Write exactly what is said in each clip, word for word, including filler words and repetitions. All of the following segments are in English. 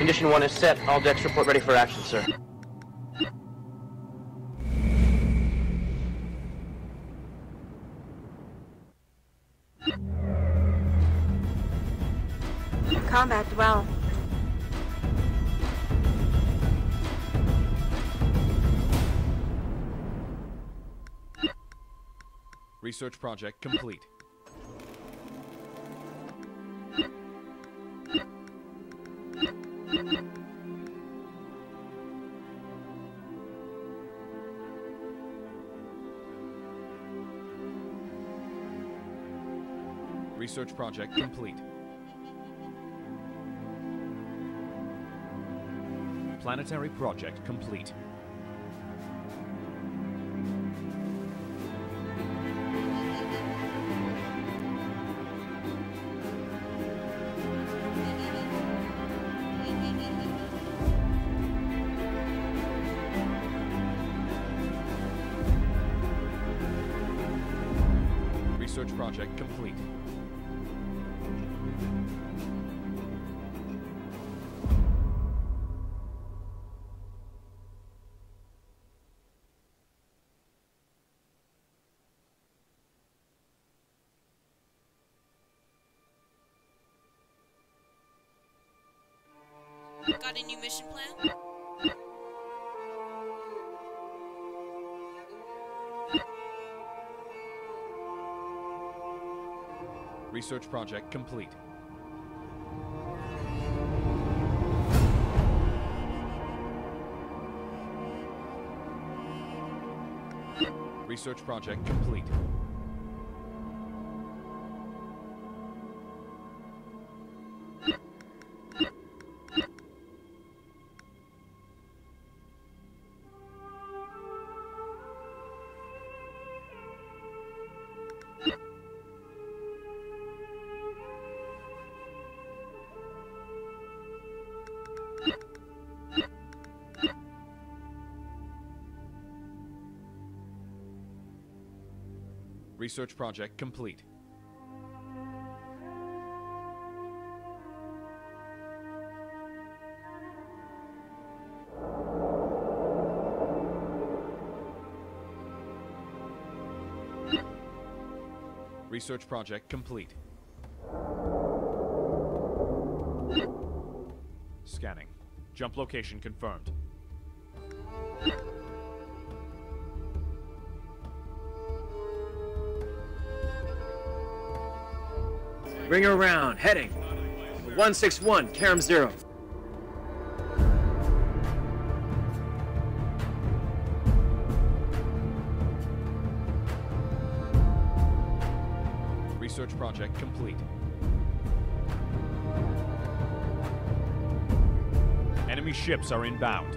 Condition one is set. All decks report ready for action, sir. Combat well. Research project complete. Research project complete. Planetary project complete. Research project complete. Got a new mission plan? Research project complete. Research project complete. Research project complete. Research project complete. Scanning. Jump location confirmed. Bring her around. Heading. one six one, Karam zero. Research project complete. Enemy ships are inbound.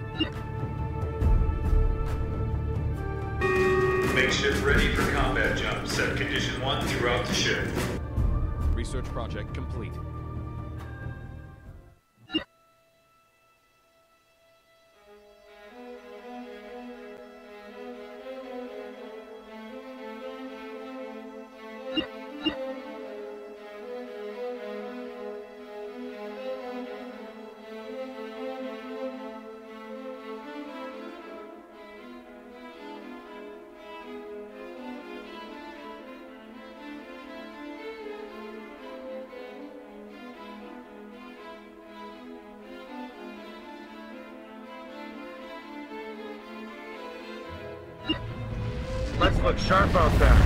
Make ship ready for combat jump. Set condition one throughout the ship. Research project complete. Let's look sharp out there.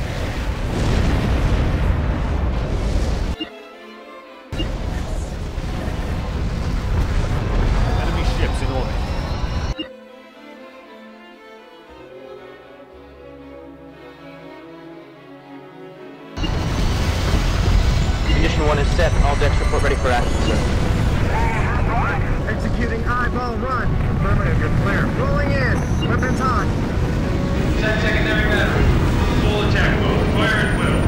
Enemy ships in orbit. Condition one is set. All decks report ready for action, sir. Executing eyeball run. Affirmative, you're clear. Rolling in. Weapons on. Set secondary battery. Full attack mode. Fire at will.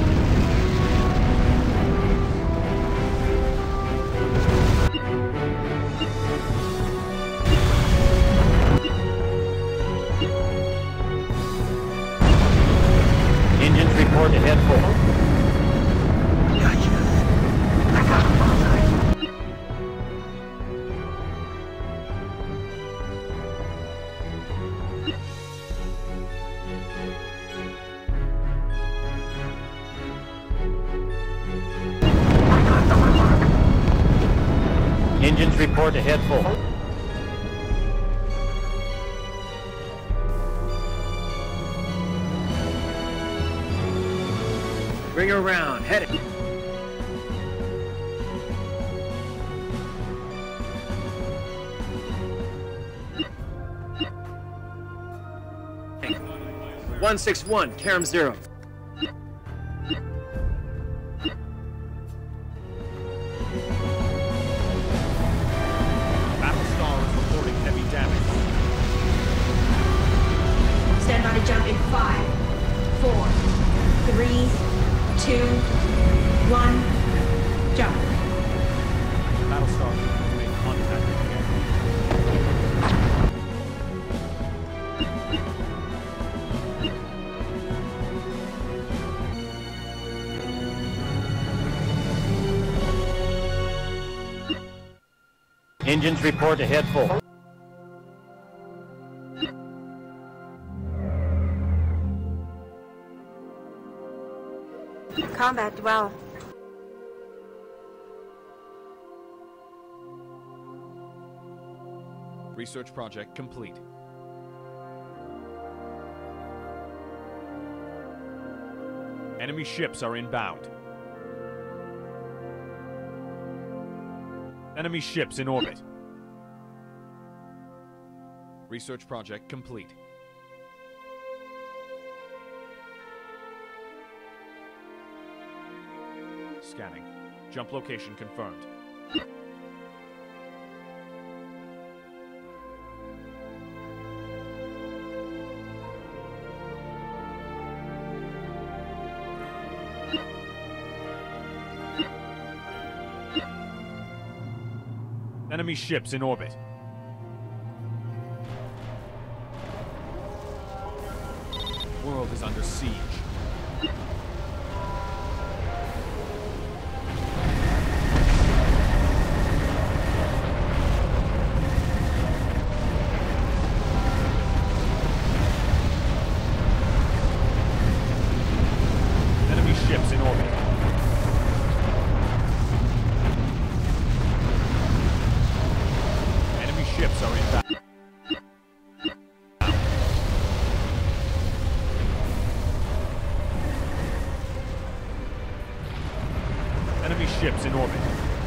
Engines report ahead full. Gotcha. I got a bullseye. Engines report ahead full. Bring her around, heading. one six one, Karam zero. Battlestar is reporting heavy damage. Stand by to jump in five, four, three, two, one, jump. Battlestar has made contact again. Engines report ahead full. Combat dwell. Research project complete. Enemy ships are inbound. Enemy ships in orbit. Research project complete. Scanning. Jump location confirmed. Enemy ships in orbit. World is under siege. Enemy ships in orbit. Ships are inbound. Enemy ships in orbit.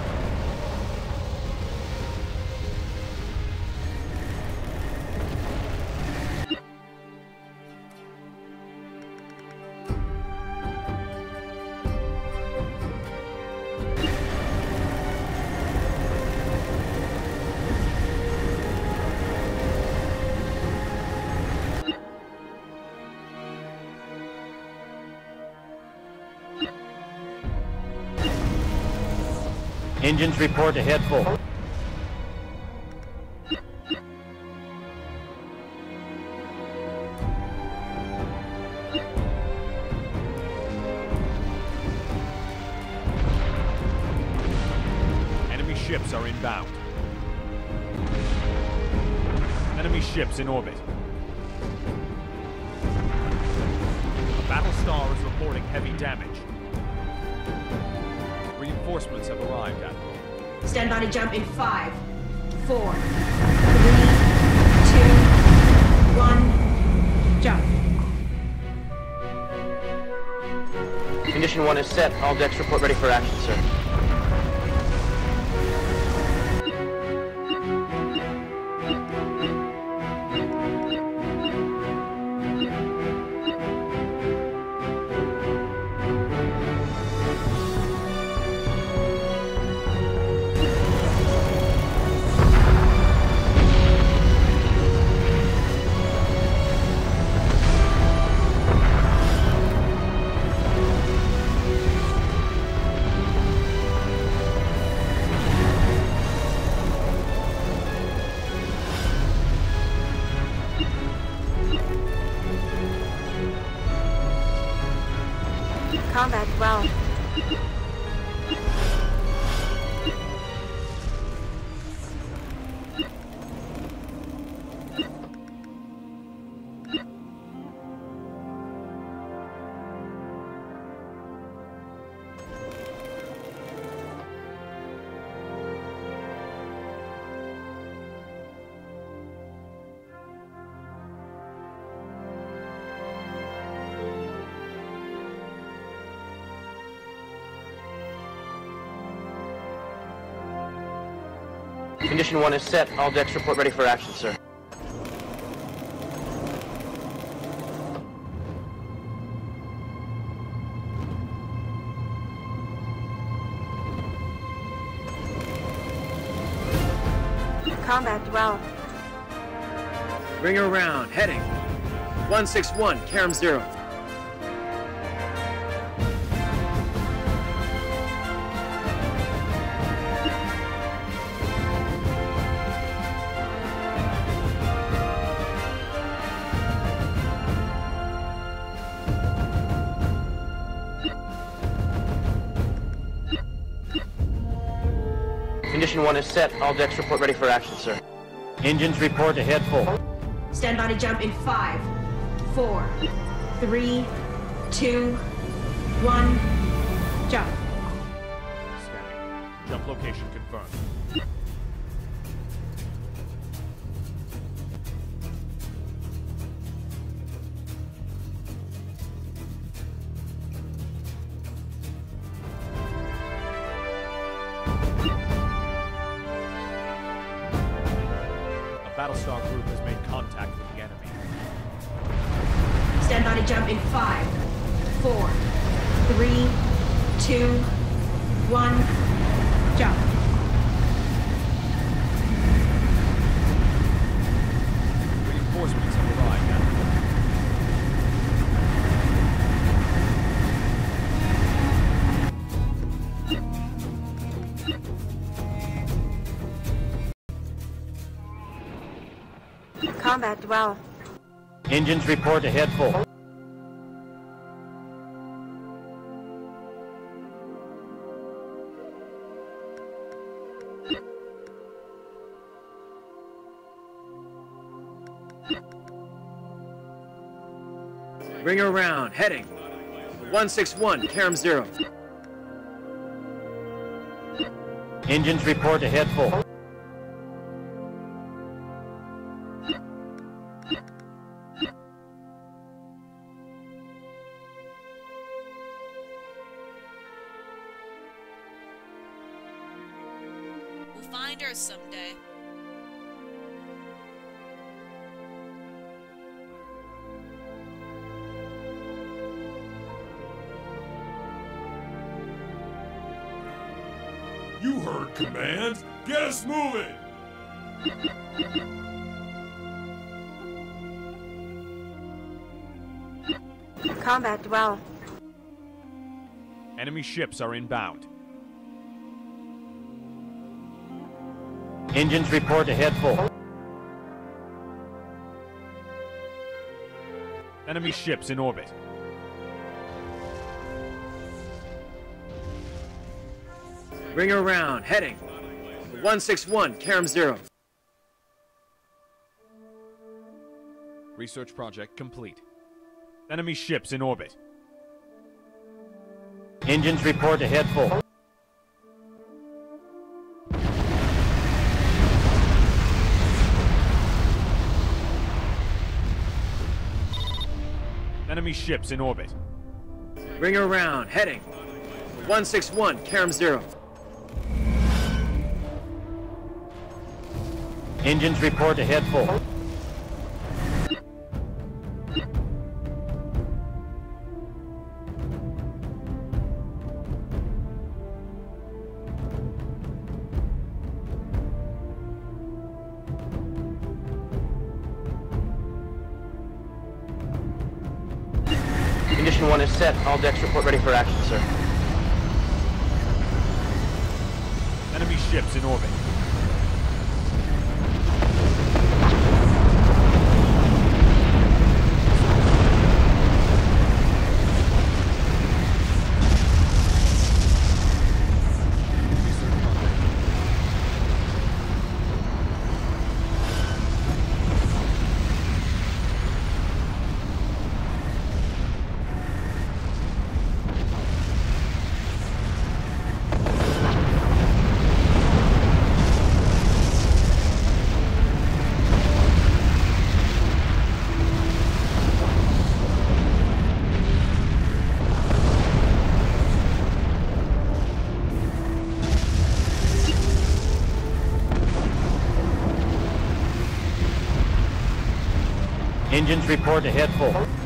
Engines report ahead full. Enemy ships are inbound. Enemy ships in orbit. Battlestar is reporting heavy damage. Reinforcements have arrived, Admiral. Stand by to jump in five, four, three, two, one, jump. Condition one is set. All decks report ready for action, sir. Combat well. Condition one is set. All decks report ready for action, sir. Combat dwell. Bring her around. Heading. one six one, Karam zero. Condition one is set. All decks report ready for action, sir. Engines report ahead full. Stand by to jump in five, four, three, two, one, jump. Scanning. Jump location confirmed. A Battlestar group has made contact with the enemy. Stand by to jump in five, four, three, two, one, jump. Reinforcements have arrived at Combat dwell. Engines report ahead full. Bring her around. Heading. one six one, Karam zero. Engines report ahead full. We'll find Earth someday. You heard command. Get us moving. Combat dwell. enemy ships are inbound. Engines report ahead full. Enemy ships in orbit. Bring her around. Heading. one six one, Karam zero. Research project complete. Enemy ships in orbit. Engines report ahead full. Enemy ships in orbit. Bring her around. Heading. one six one, Karam zero. Engines report ahead full. Condition one is set. All decks report ready for action, sir. Enemy ships in orbit. Engines report ahead full.